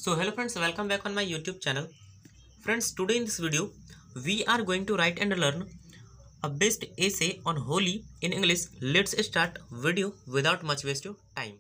So hello friends, welcome back on my YouTube channel. Friends, today in this video we are going to write and learn a best essay on Holi in English. Let's start video without much waste of time.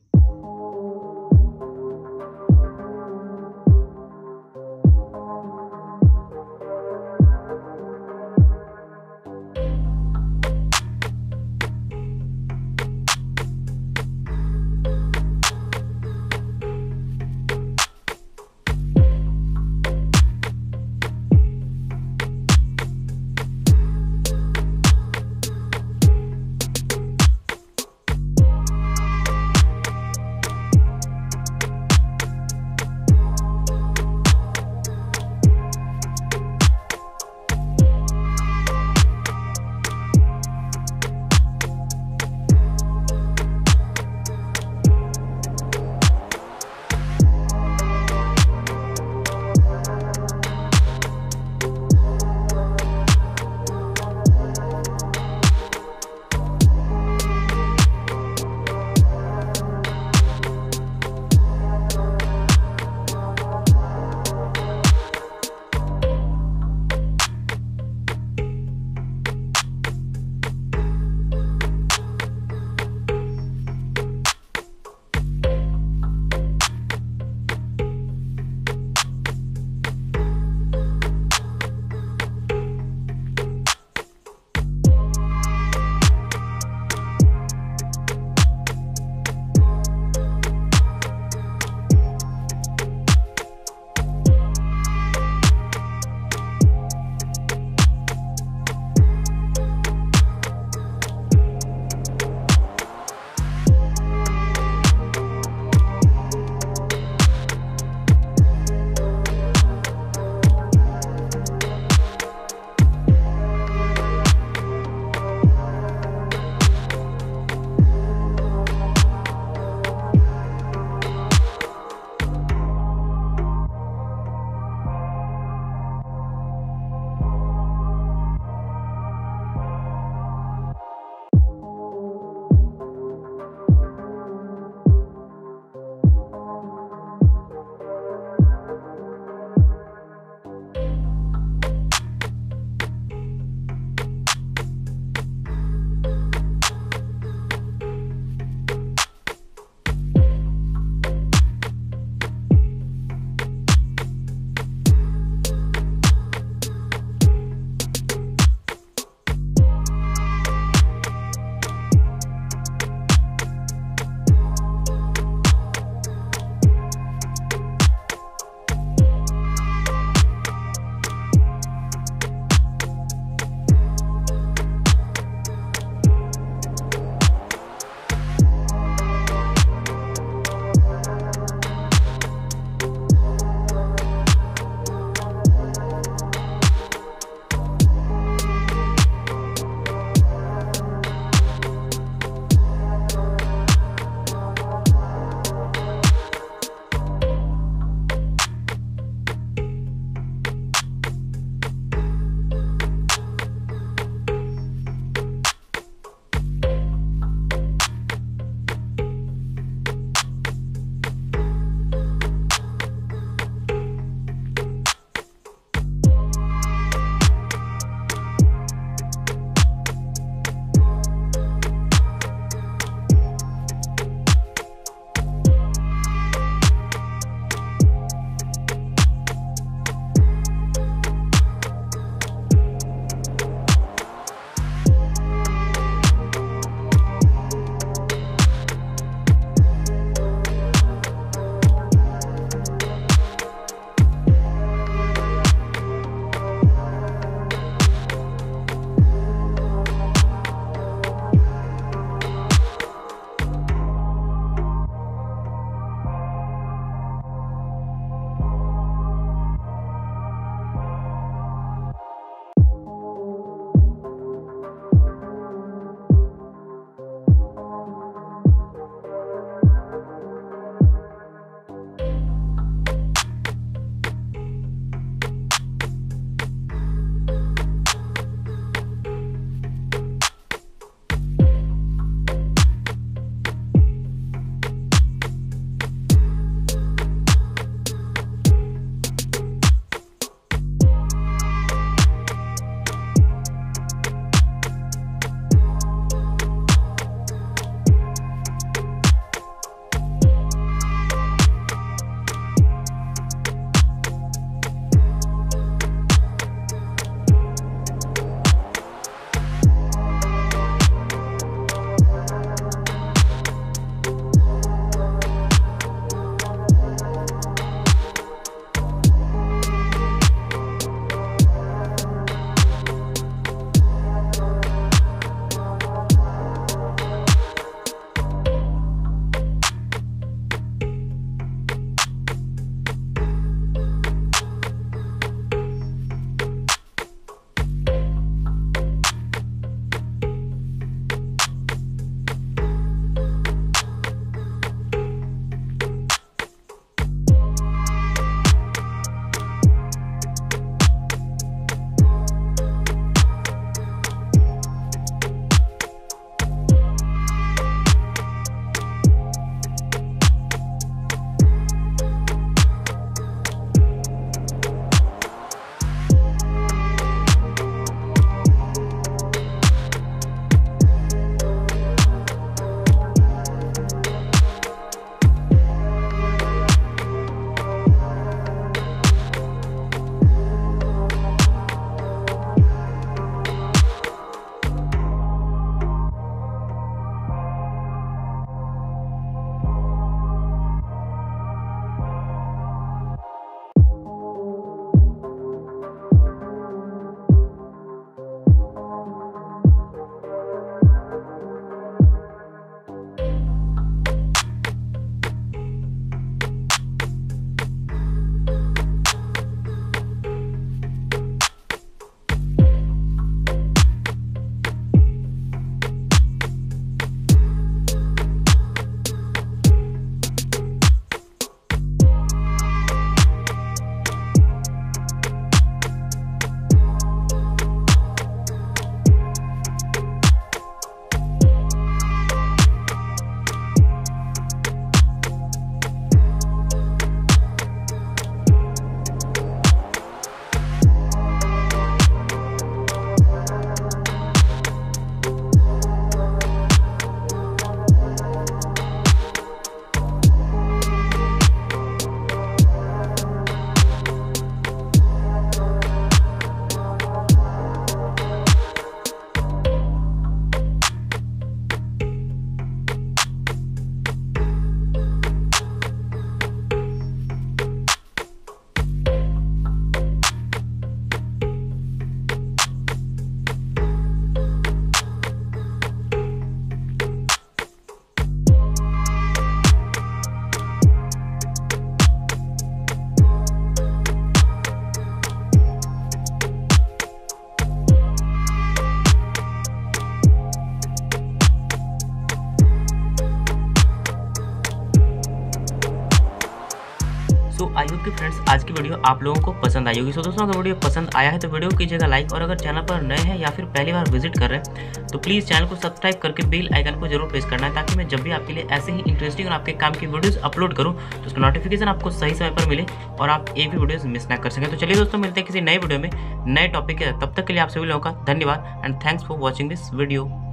तो I hope कि फ्रेंड्स आज की वीडियो आप लोगों को पसंद आई होगी। सो दोस्तों अगर वीडियो पसंद आया है तो वीडियो कीजिएगा लाइक, और अगर चैनल पर नए हैं या फिर पहली बार विजिट कर रहे हैं तो प्लीज़ चैनल को सब्सक्राइब करके बेल आइकन को जरूर प्रेस करना है, ताकि मैं जब भी आपके लिए ऐसे ही इंटरेस्टिंग और आपके काम की वीडियोस अपलोड करूँ तो उसका नोटिफिकेशन आपको सही समय पर मिले और आप एक भी वीडियोस मिस ना कर सकें। तो चलिए दोस्तों, मिलते हैं किसी नए वीडियो में नए टॉपिक के। तब तक के लिए आप सभी लोगों का धन्यवाद and thanks for watching this video.